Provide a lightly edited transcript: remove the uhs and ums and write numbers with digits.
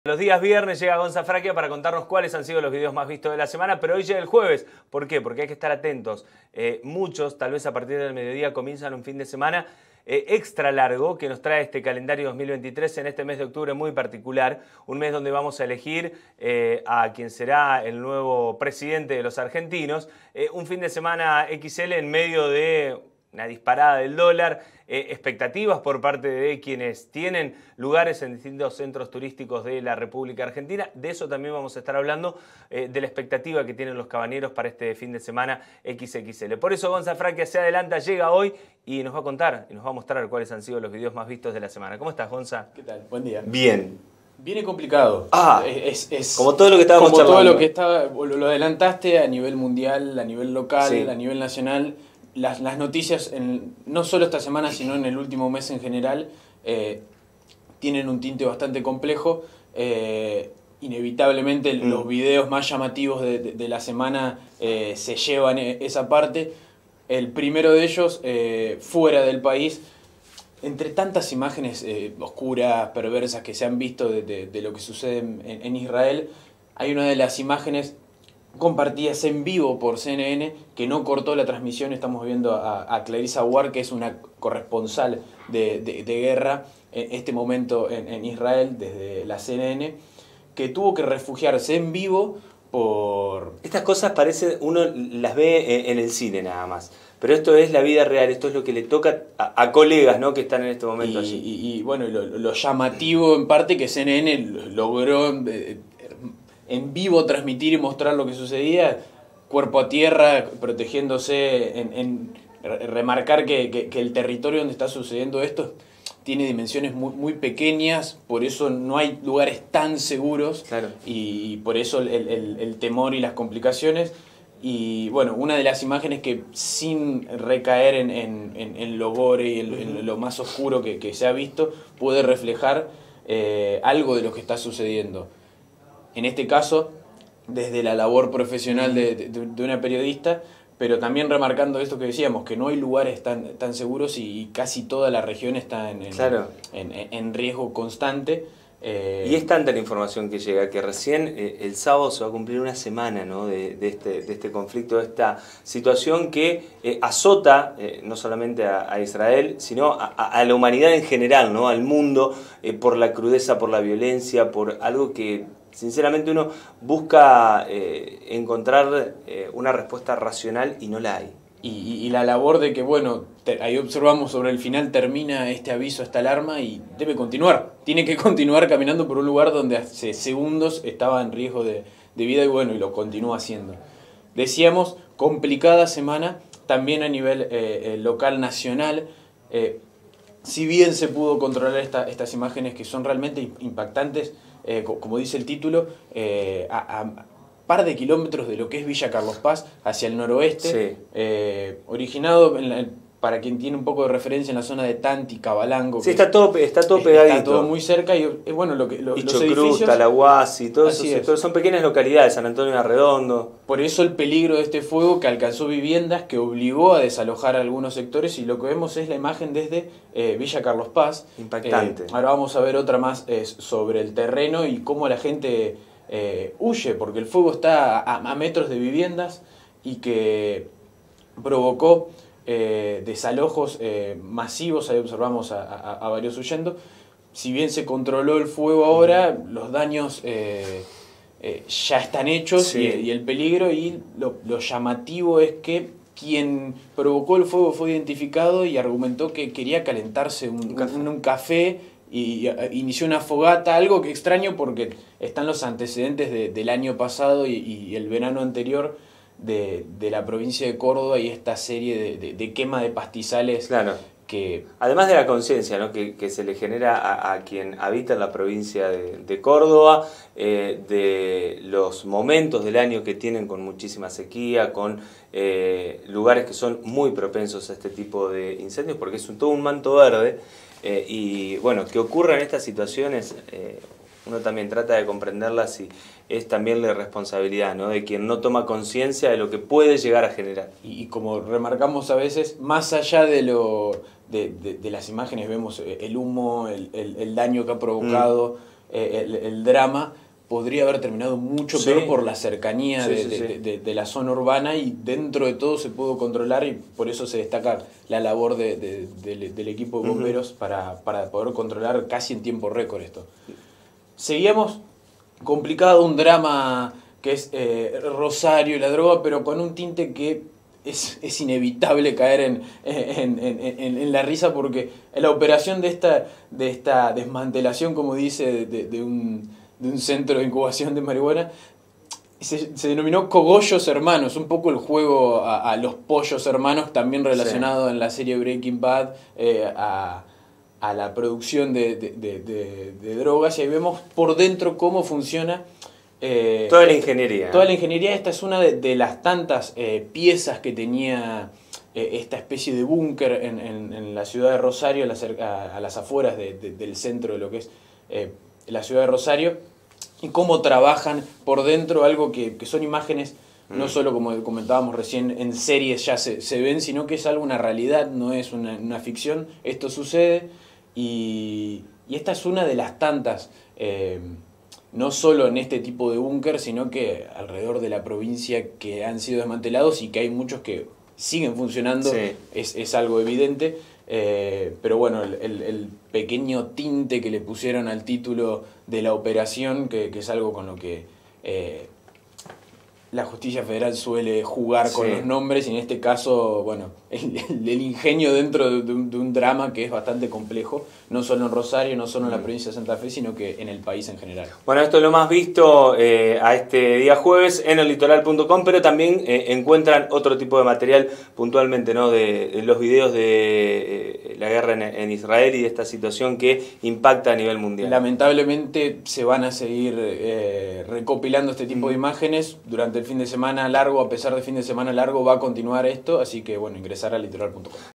Los días viernes llega Gonza Fraquia para contarnos cuáles han sido los videos más vistos de la semana, pero hoy llega el jueves. ¿Por qué? Porque hay que estar atentos. Muchos, tal vez a partir del mediodía, comienzan un fin de semana extra largo que nos trae este calendario 2023 en este mes de octubre muy particular. Un mes donde vamos a elegir a quien será el nuevo presidente de los argentinos. Un fin de semana XL en medio de una disparada del dólar, expectativas por parte de quienes tienen lugares en distintos centros turísticos de la República Argentina. De eso también vamos a estar hablando, de la expectativa que tienen los cabañeros para este fin de semana XXL. Por eso Gonza Fraquia se adelanta, llega hoy y nos va a contar y nos va a mostrar cuáles han sido los videos más vistos de la semana. ¿Cómo estás, Gonza? ¿Qué tal? Buen día. Bien. Viene complicado. Es como todo lo que estábamos charlando. Como todo lo que estaba, lo adelantaste a nivel mundial, a nivel local, sí, a nivel nacional. Las noticias, no solo esta semana, sino en el último mes en general, tienen un tinte bastante complejo. Inevitablemente los videos más llamativos de la semana se llevan esa parte. El primero de ellos, fuera del país, entre tantas imágenes oscuras, perversas que se han visto de lo que sucede en Israel, hay una de las imágenes compartidas en vivo por CNN, que no cortó la transmisión. Estamos viendo a Clarissa Ward, que es una corresponsal de guerra en este momento en Israel, desde la CNN, que tuvo que refugiarse en vivo por... Estas cosas parecen, uno las ve en el cine nada más, pero esto es la vida real, esto es lo que le toca a colegas, ¿no?, que están en este momento allí. Y bueno, lo llamativo en parte que CNN logró en vivo transmitir y mostrar lo que sucedía, cuerpo a tierra, protegiéndose, remarcar que el territorio donde está sucediendo esto tiene dimensiones muy pequeñas, por eso no hay lugares tan seguros, claro, y por eso el temor y las complicaciones. Y bueno, una de las imágenes que, sin recaer en lo gore y en lo más oscuro que se ha visto, puede reflejar algo de lo que está sucediendo. En este caso, desde la labor profesional de una periodista, pero también remarcando esto que decíamos, que no hay lugares tan seguros y casi toda la región está en riesgo constante. Y es tanta la información que llega que recién el sábado se va a cumplir una semana, ¿no?, de este conflicto, de esta situación que azota no solamente a Israel, sino a la humanidad en general, ¿no?, al mundo, por la crudeza, por la violencia, por algo que sinceramente uno busca encontrar una respuesta racional y no la hay. Y la labor de que, bueno, ahí observamos sobre el final, termina este aviso, esta alarma, y debe continuar. Tiene que continuar caminando por un lugar donde hace segundos estaba en riesgo de vida, y bueno, y lo continúa haciendo. Decíamos, complicada semana, también a nivel local, nacional. Si bien se pudo controlar estas imágenes que son realmente impactantes, como dice el título, a par de kilómetros de lo que es Villa Carlos Paz, hacia el noroeste, sí, originado, para quien tiene un poco de referencia, en la zona de Tanti, Cabalango. Sí, está todo pegadito. Está todo muy cerca y bueno, los edificios... Talahuasi, todo eso, son pequeñas localidades, San Antonio de Arredondo. Por eso el peligro de este fuego, que alcanzó viviendas, que obligó a desalojar a algunos sectores, y lo que vemos es la imagen desde Villa Carlos Paz. Impactante. Ahora vamos a ver otra más sobre el terreno y cómo la gente huye, porque el fuego está a metros de viviendas y que provocó desalojos masivos. Ahí observamos a varios huyendo. Si bien se controló el fuego ahora, los daños ya están hechos, sí, y el peligro, y lo llamativo es que quien provocó el fuego fue identificado y argumentó que quería calentarse un café y inició una fogata, algo que extraño porque están los antecedentes del año pasado y el verano anterior de la provincia de Córdoba, y esta serie de quema de pastizales. Claro. Que, además de la conciencia, ¿no?, que se le genera a quien habita en la provincia de Córdoba, de los momentos del año que tienen con muchísima sequía, con lugares que son muy propensos a este tipo de incendios, porque es todo un manto verde, y bueno, que ocurran estas situaciones, uno también trata de comprenderlas, y es también la responsabilidad, ¿no?, de quien no toma conciencia de lo que puede llegar a generar. Y como remarcamos a veces, más allá de las imágenes, vemos el humo, el daño que ha provocado, el drama podría haber terminado mucho peor por la cercanía Sí, de la zona urbana, y dentro de todo se pudo controlar, y por eso se destaca la labor del equipo de bomberos para poder controlar casi en tiempo récord esto. Seguíamos complicado, un drama que es Rosario y la droga, pero con un tinte que es inevitable caer en la risa, porque la operación de esta desmantelación, como dice, de un centro de incubación de marihuana, se denominó Cogollos Hermanos, un poco el juego a los pollos hermanos, también relacionado en la serie Breaking Bad a la producción de drogas, y ahí vemos por dentro cómo funciona toda la ingeniería. Toda la ingeniería. Esta es una de las tantas piezas que tenía esta especie de búnker en la ciudad de Rosario, a las afueras del centro de lo que es la ciudad de Rosario, y cómo trabajan por dentro, algo que son imágenes, no solo como comentábamos recién, en series ya se ven, sino que es algo, una realidad, no es una ficción. Esto sucede, y esta es una de las tantas, no solo en este tipo de búnker, sino que alrededor de la provincia, que han sido desmantelados y que hay muchos que siguen funcionando. Sí. Es algo evidente. Pero bueno, el pequeño tinte que le pusieron al título de la operación, que es algo con lo que la justicia federal suele jugar con los nombres, y en este caso, bueno, el ingenio dentro de un drama que es bastante complejo, no solo en Rosario, no solo en la provincia de Santa Fe, sino que en el país en general. Bueno, esto es lo más visto a este día jueves en ellitoral.com, pero también encuentran otro tipo de material puntualmente, ¿no? De los videos de la guerra en Israel y de esta situación que impacta a nivel mundial. Lamentablemente se van a seguir recopilando este tipo de imágenes durante el fin de semana largo. A pesar de fin de semana largo, va a continuar esto, así que bueno, ingresar a ellitoral.com.